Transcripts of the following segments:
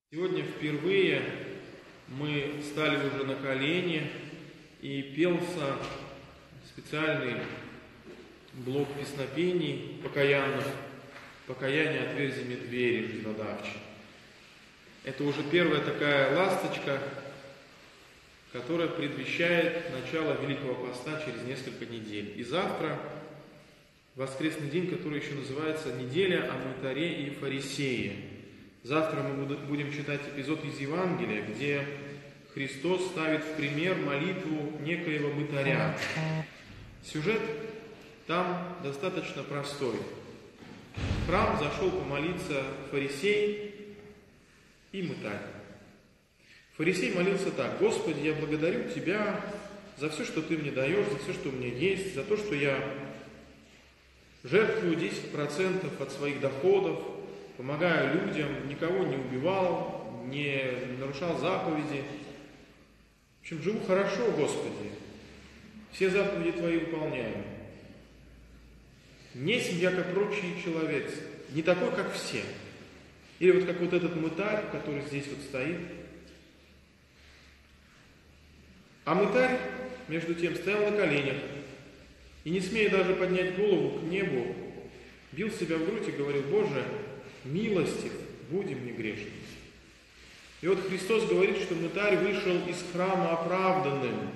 Сегодня впервые мы встали уже на колени и пелся специальный блок песнопений покаянных «Покаяние отверзими двери жизнодавчи». Это уже первая такая ласточка, которая предвещает начало Великого Поста через несколько недель. И завтра воскресный день, который еще называется «Неделя о мытаре и фарисее». Завтра мы будем читать эпизод из Евангелия, где Христос ставит в пример молитву некоего мытаря. Сюжет там достаточно простой. В храм зашел помолиться фарисей и мытарь. Фарисей молился так: «Господи, я благодарю Тебя за все, что Ты мне даешь, за все, что у меня есть, за то, что я жертвую 10% от своих доходов, помогаю людям, никого не убивал, не нарушал заповеди. В общем, живу хорошо, Господи, все заповеди Твои выполняю. Не семья, как прочие человек, не такой, как все». Или вот как вот этот мытарь, который здесь вот стоит. А мытарь, между тем, стоял на коленях и, не смея даже поднять голову к небу, бил себя в грудь и говорил: «Боже, милостив, будем мне грешными». И вот Христос говорит, что мытарь вышел из храма оправданным.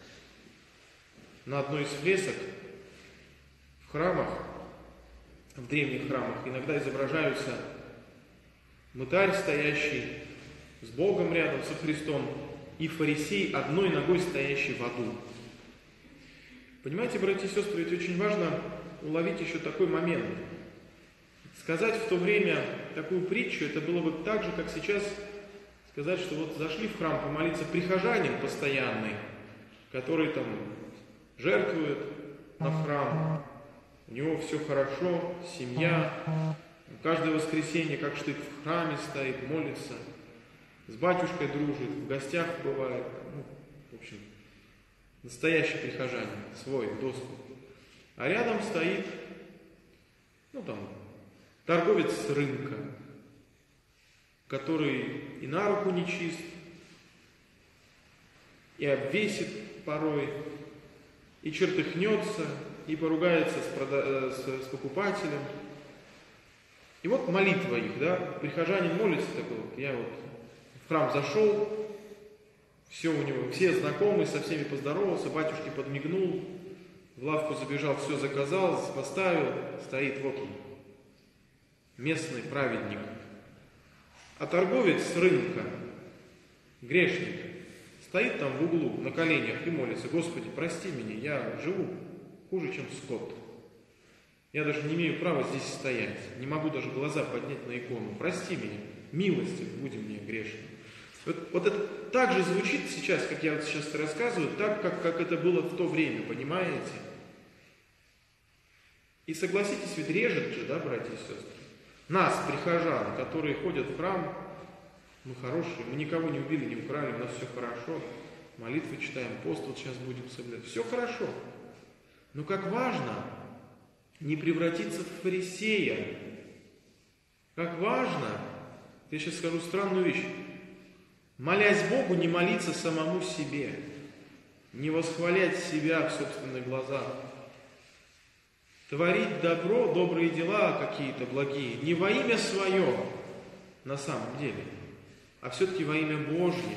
На одной из фресок в храмах, в древних храмах, иногда изображаются мытарь, стоящий с Богом рядом, со Христом, и фарисей, одной ногой стоящий в аду. Понимаете, братья и сестры, ведь очень важно уловить еще такой момент. Сказать в то время такую притчу, это было бы так же, как сейчас сказать, что вот зашли в храм помолиться прихожанин постоянный, который там жертвует на храм, у него все хорошо, семья, каждое воскресенье как штык в храме стоит, молится, с батюшкой дружит, в гостях бывает, в общем, настоящий прихожанин, свой, доску. А рядом стоит, торговец с рынка, который и на руку не чист, и обвесит порой, и чертыхнется, и поругается с покупателем. И вот молитва их, прихожанин молится такой: я вот в храм зашел, все у него, все знакомые, со всеми поздоровался, батюшке подмигнул, в лавку забежал, все заказал, поставил, стоит, вот он, местный праведник. А торговец с рынка, грешник, стоит там в углу на коленях и молится: «Господи, прости меня, я живу хуже, чем скот. Я даже не имею права здесь стоять, не могу даже глаза поднять на икону. Прости меня, милостив, будем мне грешным». Вот это так же звучит сейчас, как я вот сейчас рассказываю, так, как это было в то время, понимаете? И согласитесь, ведь режет же, братья и сестры? Нас, прихожан, которые ходят в храм, мы хорошие, мы никого не убили, не украли, у нас все хорошо, молитвы читаем, пост вот сейчас будем соблюдать, все хорошо. Но как важно не превратиться в фарисея. Как важно, я сейчас скажу странную вещь, молясь Богу, не молиться самому себе, не восхвалять себя в собственных глазах, творить добро, добрые дела какие-то благие, не во имя свое на самом деле, а все-таки во имя Божье.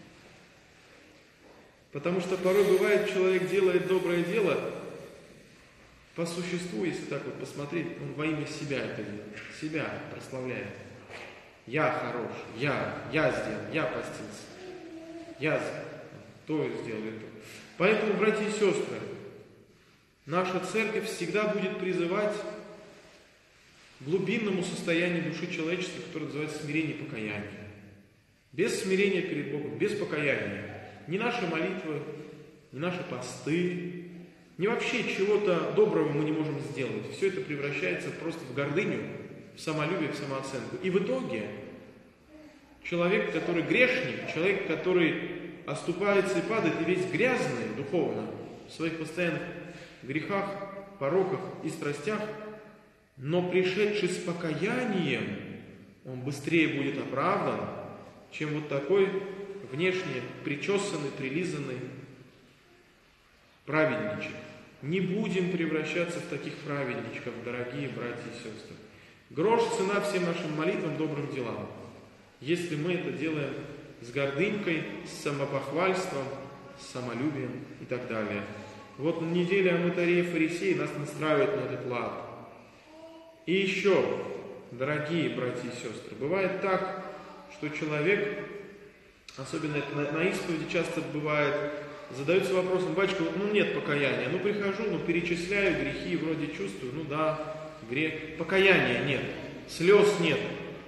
Потому что порой бывает, человек делает доброе дело, по существу, если так вот посмотреть, он во имя себя это делает, себя прославляет. Я хорош, я сделал, я постился, я то сделал, это. Поэтому, братья и сестры, наша церковь всегда будет призывать к глубинному состоянию души человеческой, которое называется смирение и покаяние. Без смирения перед Богом, без покаяния ни наши молитвы, ни наши посты, ни вообще чего-то доброго мы не можем сделать. Все это превращается просто в гордыню, в самолюбие, в самооценку. И в итоге человек, который грешник, человек, который оступается и падает, и весь грязный духовно, в своих постоянных грехах, пороках и страстях, но пришедший с покаянием, он быстрее будет оправдан, чем вот такой внешне причесанный, прилизанный праведничек. Не будем превращаться в таких праведничков, дорогие братья и сестры. Грош цена всем нашим молитвам, добрым делам. Если мы это делаем с гордынькой, с самопохвальством, с самолюбием и так далее. Вот неделя о мытаре и фарисее нас настраивает на этот лад. И еще, дорогие братья и сестры, бывает так, что человек, особенно это на исповеди часто бывает, задается вопросом: батюшка, нет покаяния, прихожу, перечисляю грехи, вроде чувствую, грех, покаяния нет, слез нет,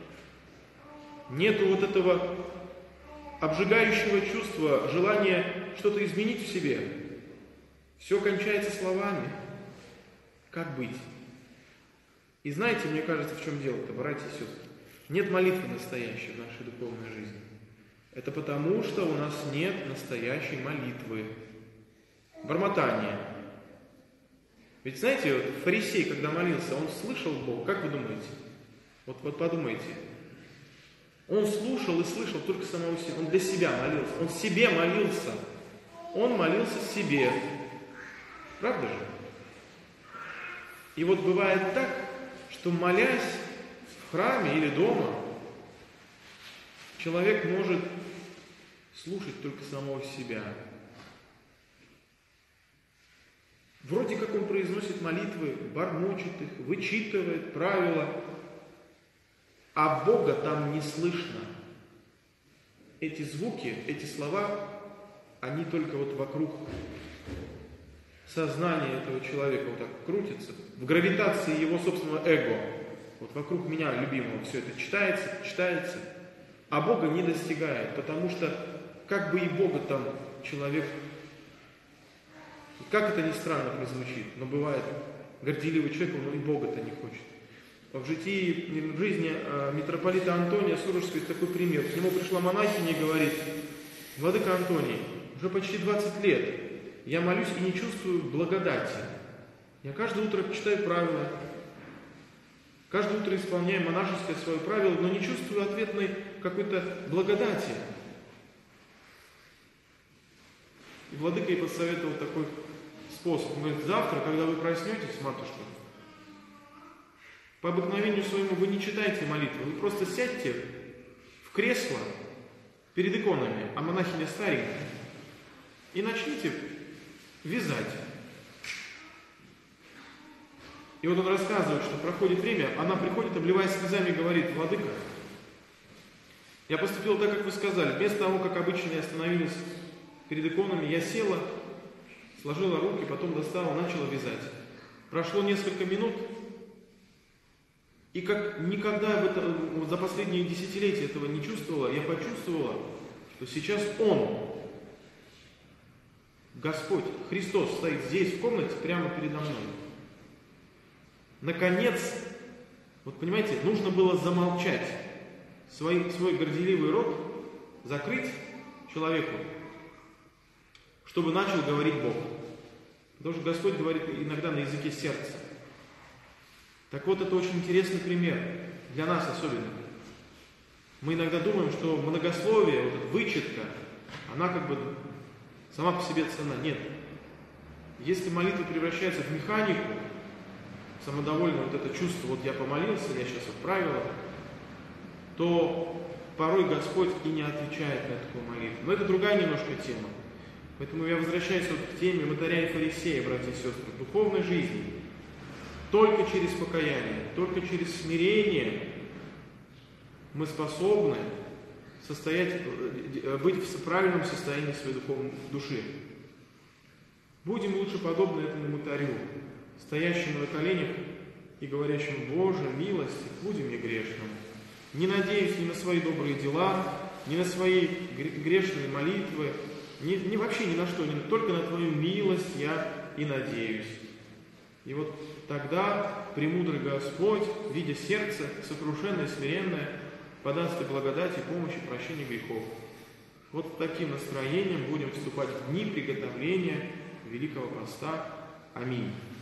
нету вот этого обжигающего чувства, желания что-то изменить в себе. Все кончается словами. Как быть? И знаете, мне кажется, в чем дело-то, братья и сестры? Нет молитвы настоящей в нашей духовной жизни. Это потому, что у нас нет настоящей молитвы. Бормотание. Ведь знаете, вот фарисей, когда молился, он слышал Бога. Как вы думаете? Вот подумайте. Он слушал и слышал только самого себя. Он для себя молился. Он себе молился. Он молился себе. Правда же? И вот бывает так, что молясь в храме или дома, человек может слушать только самого себя. Вроде как он произносит молитвы, бормочет их, вычитывает правила, а Бога там не слышно. Эти звуки, эти слова, они только вот вокруг сознания этого человека вот так крутятся, в гравитации его собственного эго. Вот вокруг меня, любимого, все это читается, а Бога не достигает, потому что как бы и Бога там человек, как это ни странно прозвучит, но бывает горделивый человек, он и Бога-то не хочет. В жизни митрополита Антония Сурожского есть такой пример. К нему пришла монахиня и говорит: владыка Антоний, уже почти 20 лет я молюсь и не чувствую благодати. Я каждое утро читаю правила, каждое утро исполняю монашеское свое правило, но не чувствую ответной какой-то благодати. И владыка ей посоветовал такой способ. Он говорит: завтра, когда вы проснетесь, матушка, по обыкновению своему вы не читайте молитву, вы просто сядьте в кресло перед иконами, а монахиня старенькая, и начните вязать. И вот он рассказывает, что проходит время, она приходит, обливаясь слезами, и говорит: владыка, я поступила так, как вы сказали. Вместо того, как обычно я остановилась перед иконами, я села, сложила руки, потом достала, начала вязать. Прошло несколько минут, и как никогда за последние десятилетия этого не чувствовала, я почувствовала, что сейчас Он, Господь, Христос, стоит здесь, в комнате, прямо передо мной. Наконец, вот понимаете, нужно было замолчать, свой горделивый рот закрыть человеку, чтобы начал говорить Бог. Потому что Господь говорит иногда на языке сердца. Так вот, это очень интересный пример, для нас особенно. Мы иногда думаем, что многословие, вот эта вычетка, она как бы сама по себе ценна. Нет. Если молитва превращается в механику, самодовольное вот это чувство, вот я помолился, я сейчас отправила, то порой Господь и не отвечает на такую молитву. Но это другая немножко тема. Поэтому я возвращаюсь вот к теме мытаря и фарисея, братья и сестры, в духовной жизни. Только через покаяние, только через смирение мы способны быть в правильном состоянии своей духовной души. Будем лучше подобны этому мытарю, стоящему на коленях и говорящему: Боже, милости, будем мне грешным. Не надеюсь ни на свои добрые дела, ни на свои грешные молитвы, вообще ни на что, только на Твою милость я и надеюсь. И вот тогда премудрый Господь, видя сердце сокрушенное и смиренное, подаст и благодать, и помощь, и прощение грехов. Вот таким настроением будем вступать в дни приготовления Великого Поста. Аминь.